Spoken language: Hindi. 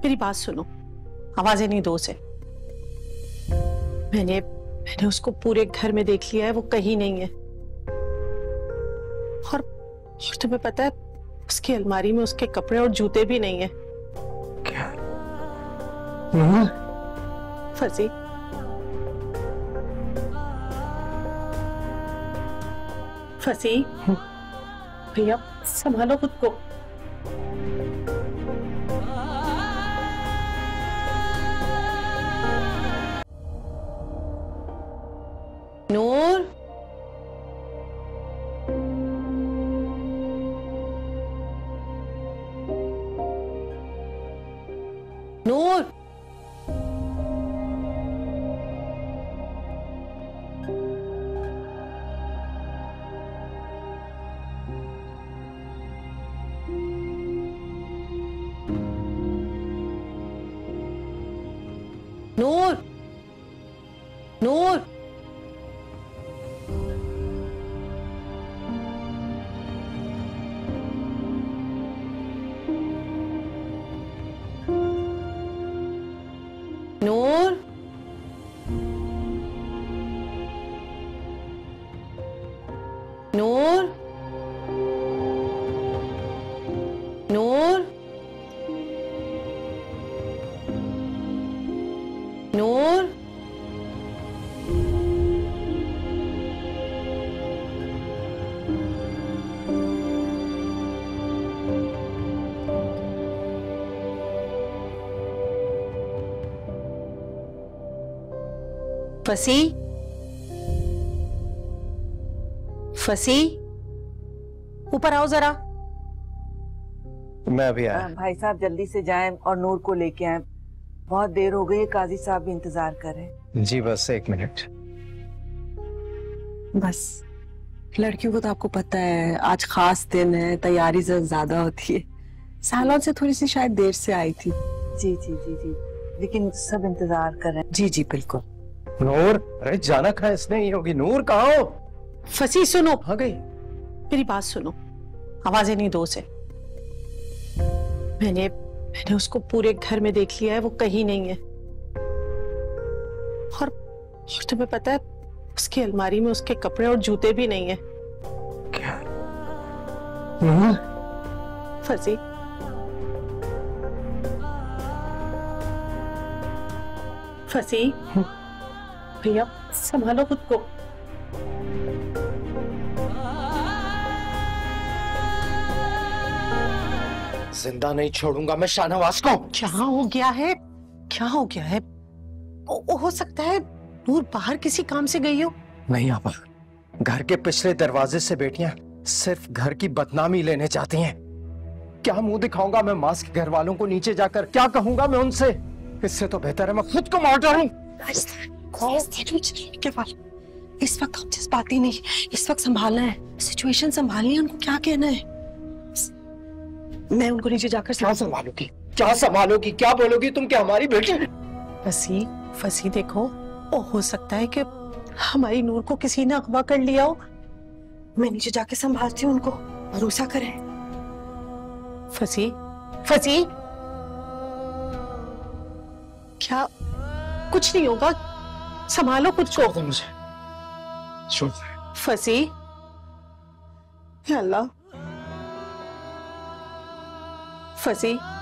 मेरी बात सुनो, आवाजें नहीं दो उसे। मैंने उसको पूरे घर में देख लिया है, वो कहीं नहीं है। और तुम्हें पता है उसकी अलमारी में उसके कपड़े और जूते भी नहीं है। क्या? फर्जी, फसी, भैया संभालो खुद को। नूर, नूर, नूर, नूर, नूर, नूर, नूर, नूर, फसी, फसी, ऊपर आओ जरा। मैं अभी आया। भाई साहब जल्दी से जाएं और नूर को लेके आएं, बहुत देर हो गई, काजी साहब भी इंतजार कर रहे हैं। जी बस 1 मिनट। बस लड़कियों को तो आपको पता है आज खास दिन है, तैयारी ज्यादा होती है। सालों से थोड़ी सी शायद देर से आई थी। जी जी जी जी, लेकिन सब इंतजार कर रहे हैं। जी जी बिल्कुल। नूर, अरे जाना कहाँ इसने? ये होगी। नूर कहाँ हो? फसी सुनो, आ गई। मेरी बात सुनो, आवाजें नहीं दो उसे। मैंने उसको पूरे घर में देख लिया है, वो कहीं नहीं है। और तुम्हें पता है उसकी अलमारी में उसके कपड़े और जूते भी नहीं है। क्या? फर्जी, फसी, भैया संभालो खुद को। जिंदा नहीं छोड़ूंगा मैं शाहनवाज को। क्या हो गया है? क्या हो गया है? हो सकता है नूर बाहर किसी काम से गई हो। नहीं आपा, घर के पिछले दरवाजे से बेटियां सिर्फ घर की बदनामी लेने चाहती हैं। क्या मुंह दिखाऊंगा मैं मास के घर वालों को? नीचे जाकर क्या कहूंगा मैं उनसे? इससे तो बेहतर है मैं खुद को मार डालूं। इस वक्त हम जज्बाती नहीं, इस वक्त संभालना है, सिचुएशन संभालनी है। उनको क्या कहना है? मैं उनको नीचे जाकर क्या संभालोगी? क्या संभालोगी? क्या बोलोगी तुम? क्या हमारी बेटी? फसी, फसी देखो, हो सकता है कि हमारी नूर को किसी ने अगवा कर लिया हो। मैं नीचे जाके संभालती हूँ उनको, भरोसा करें। फसी, फसी, क्या? कुछ नहीं होगा, संभालो खुद को। छोड़ दे मुझे, छोड़ दे। फसी, या अल्लाह, फसी।